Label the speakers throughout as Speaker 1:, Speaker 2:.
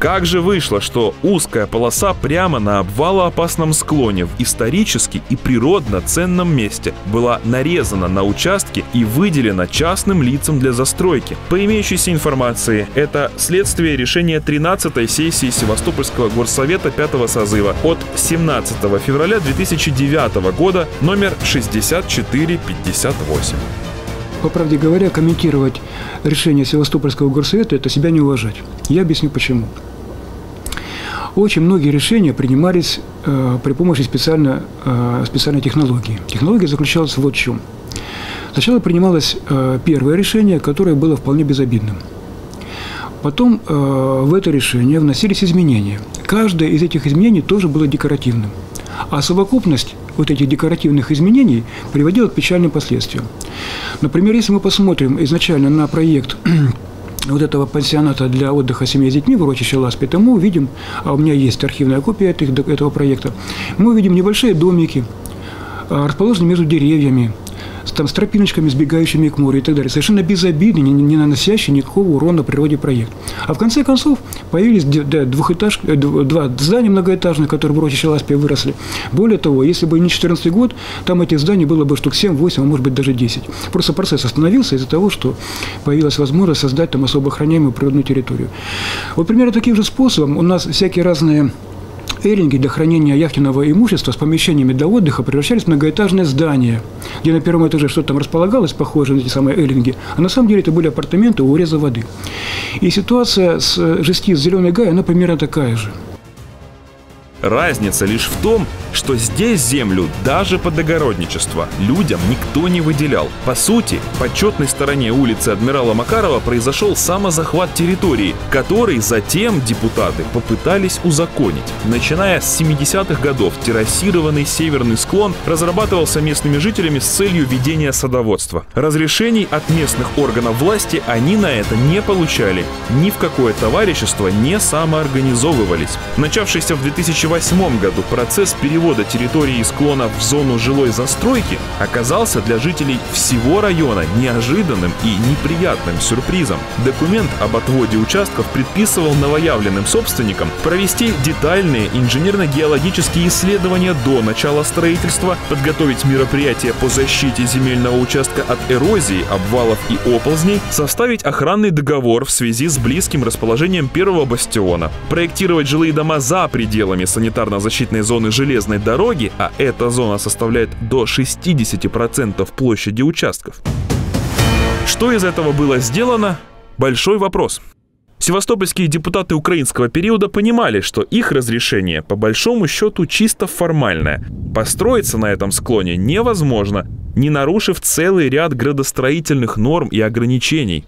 Speaker 1: Как же вышло, что узкая полоса прямо на обвалоопасном склоне в исторически и природно ценном месте была нарезана на участки и выделена частным лицам для застройки? По имеющейся информации, это следствие решения 13-й сессии Севастопольского горсовета 5-го созыва от 17 февраля 2009 года номер 6458.
Speaker 2: По правде говоря, комментировать решение Севастопольского горсовета – это себя не уважать. Я объясню почему. Очень многие решения принимались при помощи специальной технологии. Технология заключалась вот в чем. Сначала принималось первое решение, которое было вполне безобидным. Потом в это решение вносились изменения. Каждое из этих изменений тоже было декоративным. А совокупность вот этих декоративных изменений приводила к печальным последствиям. Например, если мы посмотрим изначально на проект вот этого пансионата для отдыха семей с детьми в урочище Ласпи, то мы увидим, а у меня есть архивная копия этого проекта, мы увидим небольшие домики, расположенные между деревьями, там, с тропиночками, сбегающими к морю и так далее. Совершенно безобидный, не наносящий никакого урона природе проект. А в конце концов появились два здания многоэтажных, которые в урочище Ласпи выросли. Более того, если бы не 2014 год, там этих зданий было бы штук 7, 8, а может быть даже 10. Просто процесс остановился из-за того, что появилась возможность создать там особо охраняемую природную территорию. Вот примерно таким же способом у нас всякие разные эллинги для хранения яхтенного имущества с помещениями для отдыха превращались в многоэтажные здания, где на первом этаже что-то там располагалось, похоже на эти самые эллинги, а на самом деле это были апартаменты у уреза воды. И ситуация с жести с Зеленой Гай, она примерно такая же.
Speaker 1: Разница лишь в том, что здесь землю даже под огородничество людям никто не выделял. По сути, по четной стороне улицы Адмирала Макарова произошел самозахват территории, который затем депутаты попытались узаконить. Начиная с 70-х годов террасированный северный склон разрабатывался местными жителями с целью ведения садоводства. Разрешений от местных органов власти они на это не получали. Ни в какое товарищество не самоорганизовывались. Начавшийся в 2008 году процесс перевода территории склона в зону жилой застройки оказался для жителей всего района неожиданным и неприятным сюрпризом. Документ об отводе участков предписывал новоявленным собственникам провести детальные инженерно-геологические исследования до начала строительства, подготовить мероприятия по защите земельного участка от эрозии, обвалов и оползней, составить охранный договор в связи с близким расположением первого бастиона, проектировать жилые дома за пределами санитарно-защитной зоны железной дороги, а эта зона составляет до 60% площади участков. Что из этого было сделано? Большой вопрос. Севастопольские депутаты украинского периода понимали, что их разрешение по большому счету чисто формальное. Построиться на этом склоне невозможно, не нарушив целый ряд градостроительных норм и ограничений.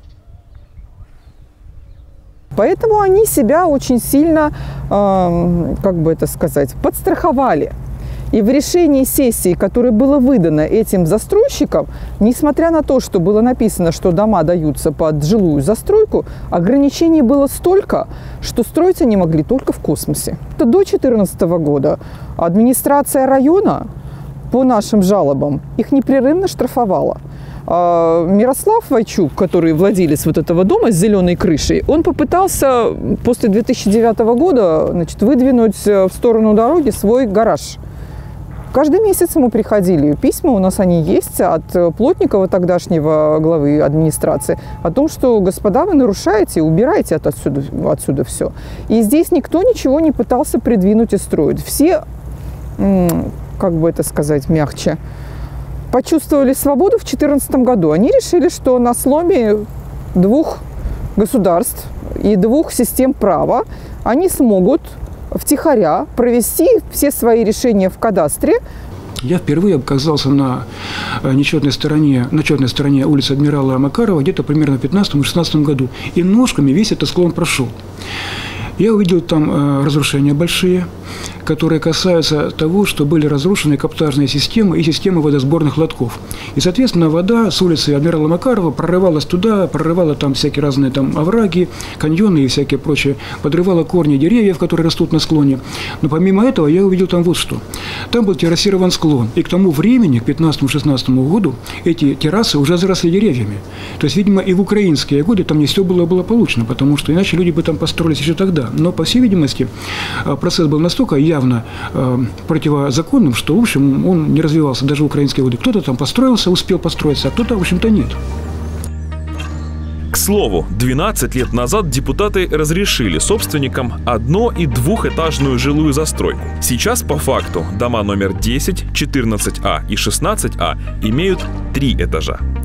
Speaker 3: Поэтому они себя очень сильно, как бы это сказать, подстраховали. И в решении сессии, которое было выдано этим застройщикам, несмотря на то, что было написано, что дома даются под жилую застройку, ограничений было столько, что строить они могли только в космосе. До 2014 года администрация района по нашим жалобам их непрерывно штрафовала. Мирослав Вайчук, который владелец вот этого дома с зеленой крышей, он попытался после 2009 года, значит, выдвинуть в сторону дороги свой гараж. Каждый месяц ему приходили письма, у нас они есть, от Плотникова, тогдашнего главы администрации, о том, что, господа, вы нарушаете, убирайте отсюда все. И здесь никто ничего не пытался придвинуть и строить. Все, как бы это сказать мягче, почувствовали свободу в 2014 году. Они решили, что на сломе двух государств и двух систем права они смогут втихаря провести все свои решения в кадастре.
Speaker 2: Я впервые оказался на четной стороне улицы Адмирала Макарова где-то примерно в 2015-2016 году. И ножками весь этот склон прошел. Я увидел там разрушения большие. которые касаются того, что были разрушены каптажные системы и системы водосборных лотков. И, соответственно, вода с улицы адмирала Макарова прорывалась туда, прорывала там всякие разные там овраги, каньоны и всякие прочие, подрывала корни деревьев, которые растут на склоне. Но помимо этого я увидел там вот что. Там был террасирован склон. И к тому времени, к 15-16 году, эти террасы уже заросли деревьями. То есть, видимо, и в украинские годы там не все было благополучно, потому что иначе люди бы там построились еще тогда. Но, по всей видимости, процесс был настолько явно противозаконным, что, в общем, он не развивался даже в украинские годы. Кто-то там построился, успел построиться, а кто-то, в общем-то, нет.
Speaker 1: К слову, 12 лет назад депутаты разрешили собственникам одно- и двухэтажную жилую застройку. Сейчас, по факту, дома номер 10, 14А и 16А имеют 3 этажа.